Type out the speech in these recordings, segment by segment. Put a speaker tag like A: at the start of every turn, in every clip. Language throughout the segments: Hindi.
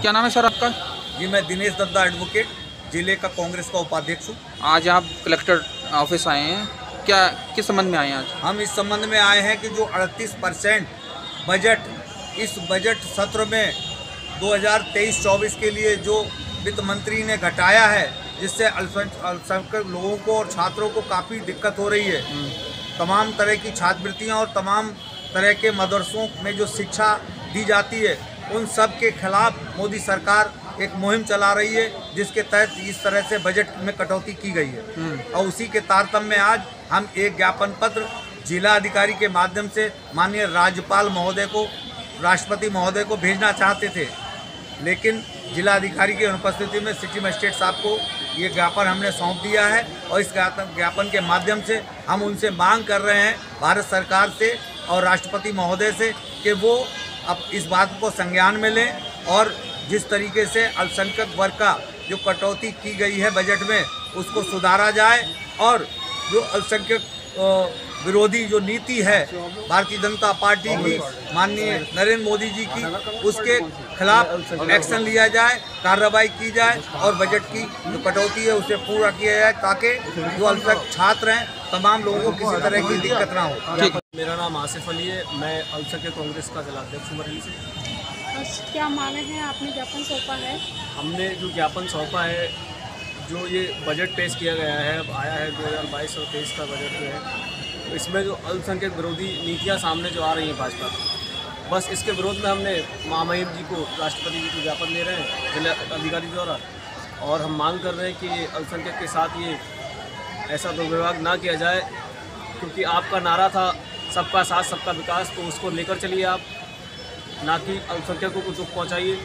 A: क्या नाम है सर आपका?
B: जी, मैं दिनेश दत्ता एडवोकेट, जिले का कांग्रेस का उपाध्यक्ष हूँ।
A: आज आप कलेक्टर ऑफिस आए हैं, क्या किस संबंध में आए हैं आज?
B: हम इस संबंध में आए हैं कि जो 38% बजट इस बजट सत्र में 2023-24 के लिए जो वित्त मंत्री ने घटाया है, जिससे अल्पसंख्यक लोगों को और छात्रों को काफ़ी दिक्कत हो रही है। तमाम तरह की छात्रवृत्तियाँ और तमाम तरह के मदरसों में जो शिक्षा दी जाती है, उन सब के खिलाफ मोदी सरकार एक मुहिम चला रही है, जिसके तहत इस तरह से बजट में कटौती की गई है। और उसी के तारतम्य में आज हम एक ज्ञापन पत्र जिला अधिकारी के माध्यम से माननीय राज्यपाल महोदय को, राष्ट्रपति महोदय को भेजना चाहते थे, लेकिन जिला अधिकारी की अनुपस्थिति में सिटी मजिस्ट्रेट साहब को ये ज्ञापन हमने सौंप दिया है। और इस ज्ञापन के माध्यम से हम उनसे मांग कर रहे हैं भारत सरकार से और राष्ट्रपति महोदय से कि वो अब इस बात को संज्ञान में लें और जिस तरीके से अल्पसंख्यक वर्ग का जो कटौती की गई है बजट में, उसको सुधारा जाए और जो अल्पसंख्यक विरोधी जो नीति है भारतीय जनता पार्टी की, माननीय नरेंद्र मोदी जी की, उसके खिलाफ एक्शन लिया जाए, कार्रवाई की जाए और बजट की जो कटौती है उसे पूरा किया जाए, ताकि जो अल्पसंख्यक छात्र हैं तमाम लोगों को किसी तरह की दिक्कत ना हो।
C: मेरा नाम आसिफ अली है, मैं अल्पसंख्यक कांग्रेस का जिलाध्यक्ष हूँ बरेली से।
D: क्या मांगे हैं आपने ज्ञापन सौंपा है?
C: हमने जो ज्ञापन सौंपा है, जो ये बजट पेश किया गया है, अब आया है 2022 और 23 का बजट जो है, तो इसमें जो अल्पसंख्यक विरोधी नीतियाँ सामने जो आ रही हैं भाजपा की, बस इसके विरोध में हमने महामहिम जी को, राष्ट्रपति जी को ज्ञापन दे रहे हैं जिला अधिकारी द्वारा, और हम मांग कर रहे हैं कि अल्पसंख्यक के साथ ये ऐसा दुर्व्यवहार ना किया जाए, क्योंकि आपका नारा था सबका साथ सबका विकास, तो उसको लेकर चलिए आप, ना कि अल्पसंख्यकों को दुख पहुँचाइए।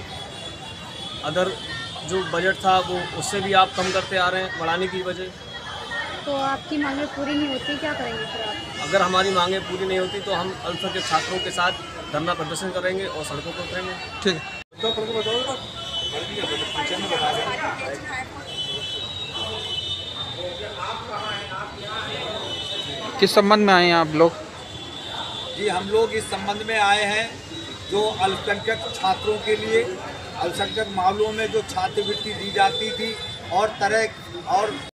C: अदर जो बजट था वो उससे भी आप कम करते आ रहे हैं बढ़ाने की वजह।
D: तो आपकी मांगें पूरी नहीं होती, क्या करेंगे फिर आप?
C: अगर हमारी मांगें पूरी नहीं होती तो हम अल्पसंख्यक छात्रों के साथ धरना प्रदर्शन करेंगे और सड़कों पर उतरेंगे।
A: ठीक है। किस संबंध में आए हैं आप लोग?
B: जी, हम लोग इस संबंध में आए हैं जो अल्पसंख्यक छात्रों के लिए, अल्पसंख्यक मामलों में जो छात्रवृत्ति दी जाती थी और